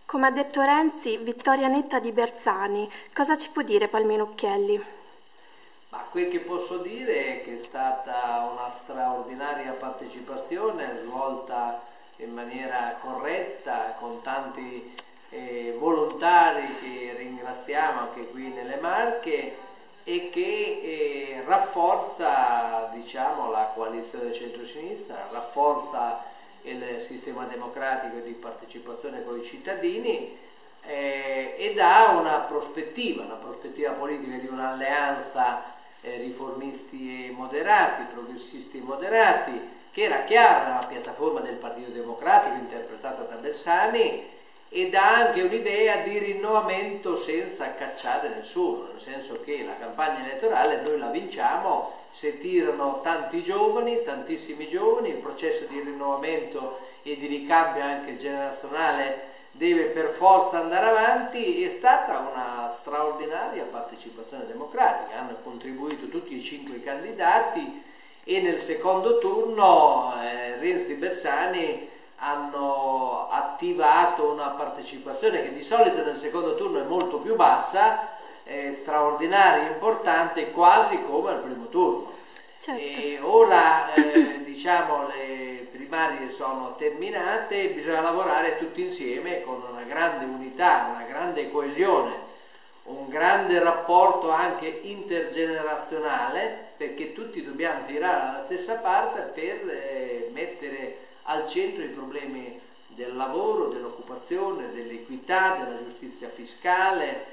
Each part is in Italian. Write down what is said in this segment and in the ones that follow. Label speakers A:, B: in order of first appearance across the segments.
A: Come ha detto Renzi, vittoria netta di Bersani. Cosa ci può dire Palmiro Occhielli?
B: Ma quel che posso dire è che è stata una straordinaria partecipazione svolta in maniera corretta, con tanti volontari che ringraziamo anche qui nelle Marche e che rafforza, diciamo, la coalizione del centro-sinistra, rafforza il sistema democratico di partecipazione con i cittadini e dà una prospettiva politica di un'alleanza riformisti e moderati, progressisti e moderati, che era chiara la piattaforma del Partito Democratico interpretata da Bersani, e dà anche un'idea di rinnovamento senza cacciare nessuno, nel senso che la campagna elettorale noi la vinciamo se tirano tanti giovani, tantissimi giovani, il processo di rinnovamento e di ricambio anche generazionale deve per forza andare avanti. È stata una straordinaria partecipazione democratica, hanno contribuito tutti i 5 candidati e nel secondo turno Renzi e Bersani hanno attivato una partecipazione che di solito nel secondo turno è molto più bassa, straordinaria, importante, quasi come al primo turno.
A: Certo.
B: E ora diciamo le primarie sono terminate, bisogna lavorare tutti insieme con una grande unità, una grande coesione, un grande rapporto anche intergenerazionale, perché tutti dobbiamo tirare alla stessa parte per mettere al centro i problemi del lavoro, dell'occupazione, dell'equità, della giustizia fiscale,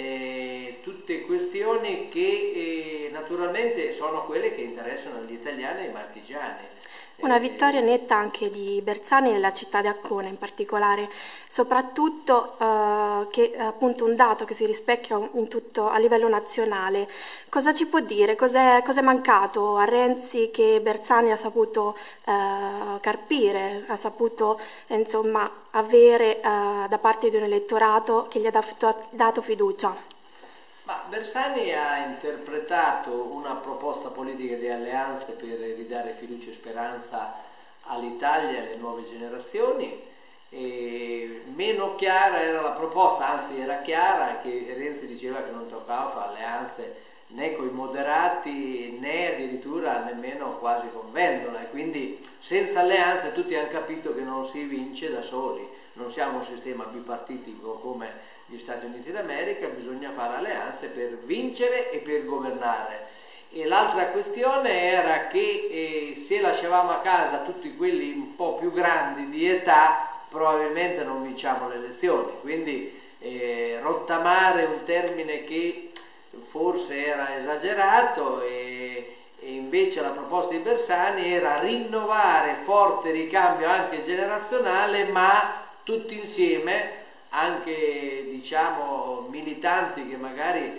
B: tutte questioni che naturalmente sono quelle che interessano gli italiani e i marchigiani.
A: Una vittoria netta anche di Bersani nella città di Ancona in particolare, soprattutto che è appunto un dato che si rispecchia in tutto a livello nazionale. Cosa ci può dire? Cos'è mancato a Renzi che Bersani ha saputo carpire, ha saputo insomma avere da parte di un elettorato che gli ha dato fiducia?
B: Ma Bersani ha interpretato una proposta politica di alleanze per ridare fiducia e speranza all'Italia e alle nuove generazioni. E meno chiara era la proposta, anzi era chiara che Renzi diceva che non toccava fare alleanze né con i moderati né addirittura nemmeno quasi con Vendola, e quindi senza alleanze tutti hanno capito che non si vince da soli, non siamo un sistema bipartitico come gli Stati Uniti d'America, bisogna fare alleanze per vincere e per governare. E l'altra questione era che se lasciavamo a casa tutti quelli un po' più grandi di età probabilmente non vinciamo le elezioni, quindi rottamare un termine che forse era esagerato e invece la proposta di Bersani era rinnovare forte ricambio anche generazionale, ma tutti insieme, anche diciamo militanti che magari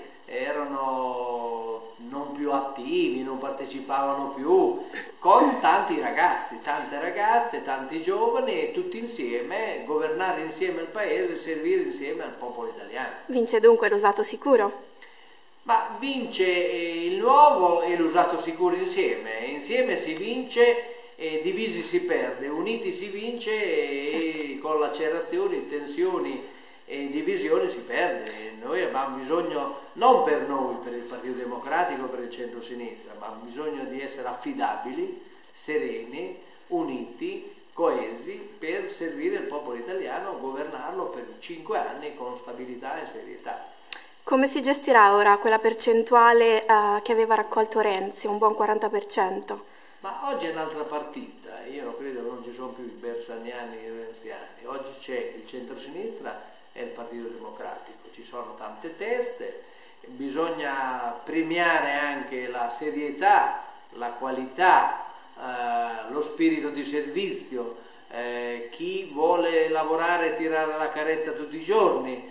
B: erano non più attivi, non partecipavano più, con tanti ragazzi, tante ragazze, tanti giovani, e tutti insieme governare insieme il paese, servire insieme al popolo italiano.
A: Vince dunque l'usato sicuro?
B: Ma vince il nuovo e l'usato sicuro insieme. Insieme si vince, divisi si perde, uniti si vince e con lacerazioni, tensioni e divisioni si perde. Noi abbiamo bisogno, non per noi, per il Partito Democratico, per il centro-sinistra, ma abbiamo bisogno di essere affidabili, sereni, uniti, coesi per servire il popolo italiano, governarlo per 5 anni con stabilità e serietà.
A: Come si gestirà ora quella percentuale che aveva raccolto Renzi, un buon 40%?
B: Ma oggi è un'altra partita, io non credo che non ci sono più i bersaniani e i renziani, oggi c'è il centro-sinistra e il Partito Democratico, ci sono tante teste, bisogna premiare anche la serietà, la qualità, lo spirito di servizio, chi vuole lavorare e tirare la carretta tutti i giorni,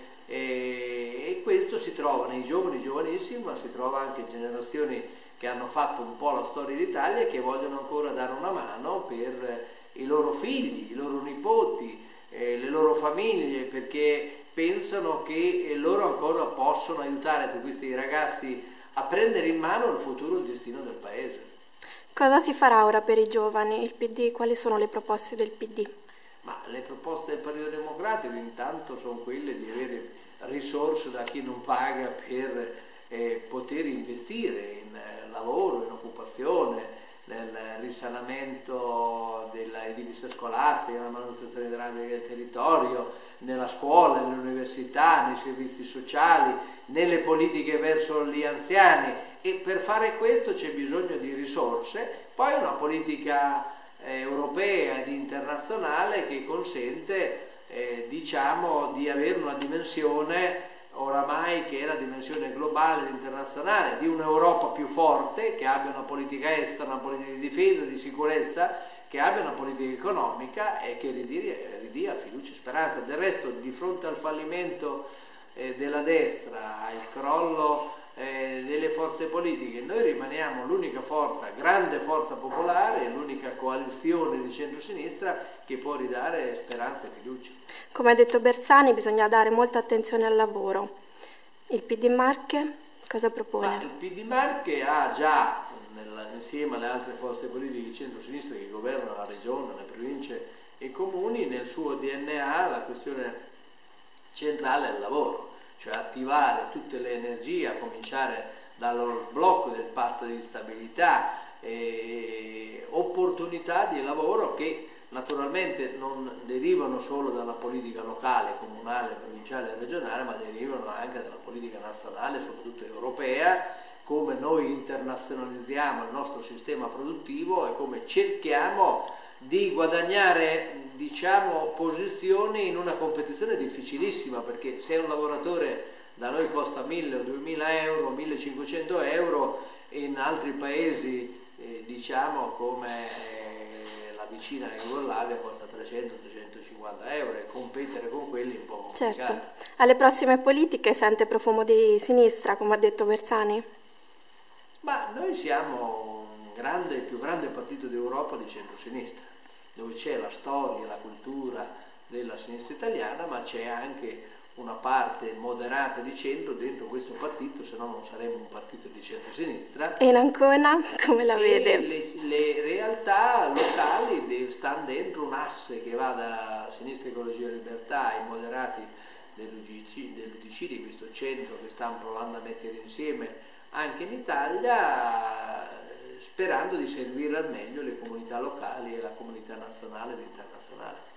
B: e questo si trova nei giovani, giovanissimi, ma si trova anche in generazioni che hanno fatto un po' la storia d'Italia e che vogliono ancora dare una mano per i loro figli, i loro nipoti, le loro famiglie, perché pensano che loro ancora possono aiutare tutti questi ragazzi a prendere in mano il futuro e il destino del paese.
A: Cosa si farà ora per i giovani? Il PD, quali sono le proposte del PD?
B: Ma le proposte del Partito Democratico intanto sono quelle di avere risorse da chi non paga per poter investire in lavoro, in occupazione, nel risanamento dell'edilizia scolastica, nella manutenzione idraulica del territorio, nella scuola, nell'università, nei servizi sociali, nelle politiche verso gli anziani, e per fare questo c'è bisogno di risorse, poi una politica europea ed internazionale che consente diciamo di avere una dimensione oramai che è la dimensione globale ed internazionale di un'Europa più forte, che abbia una politica estera, una politica di difesa, di sicurezza, che abbia una politica economica e che ridia fiducia e speranza. Del resto, di fronte al fallimento della destra, al crollo delle forze politiche, noi rimaniamo l'unica forza, grande forza popolare, l'unica coalizione di centrosinistra che può ridare speranza e fiducia.
A: Come ha detto Bersani, bisogna dare molta attenzione al lavoro. Il PD Marche cosa propone?
B: Il PD Marche ha già, insieme alle altre forze politiche di centrosinistra che governano la regione, le province e i comuni, nel suo DNA la questione centrale è il lavoro, cioè attivare tutte le energie, a cominciare dallo sblocco del patto di stabilità, opportunità di lavoro che naturalmente non derivano solo dalla politica locale, comunale, provinciale e regionale, ma derivano anche dalla politica nazionale, soprattutto europea, come noi internazionalizziamo il nostro sistema produttivo e come cerchiamo di guadagnare, diciamo, posizioni in una competizione difficilissima, perché se un lavoratore da noi costa 1.000 o 2.000 euro, 1.500 euro, in altri paesi diciamo come la vicina Jugoslavia costa 300-350 euro, e competere con quelli è un po' complicato.
A: Certo. Alle prossime politiche sente profumo di sinistra, come ha detto Bersani?
B: Ma noi siamo il più grande partito d'Europa di centrosinistra, dove c'è la storia, la cultura della sinistra italiana, ma c'è anche una parte moderata di centro dentro questo partito, se no non saremmo un partito di centrosinistra.
A: E in Ancona come la vede?
B: Le realtà locali stanno dentro un asse che va da Sinistra Ecologia e Libertà ai moderati dell'UDC, di questo centro che stanno provando a mettere insieme anche in Italia, sperando di servire al meglio le comunità locali e la comunità nazionale ed internazionale.